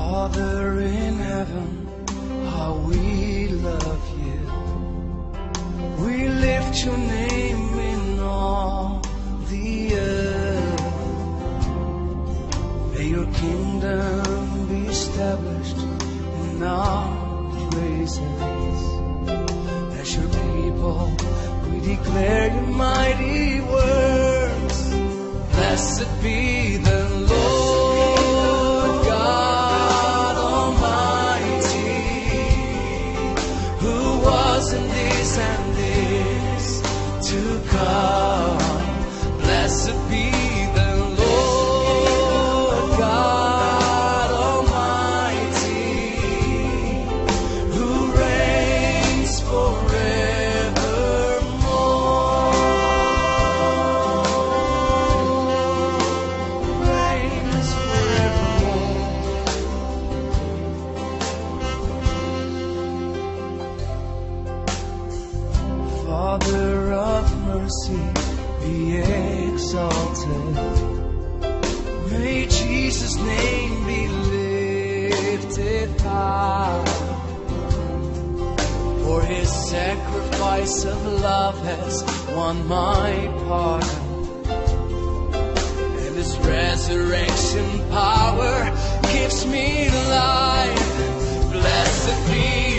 Father in heaven, how we love you. We lift your name in all the earth. May your kingdom be established in our praises. As your people, we declare your mighty works. Blessed be the Lord God Almighty, who was and is to come. Blessed be the Lord God Almighty, who reigns forevermore. Reigns forevermore. Father of mercy, be exalted. May Jesus' name be lifted high. For his sacrifice of love has won my pardon, and his resurrection power gives me life. Blessed be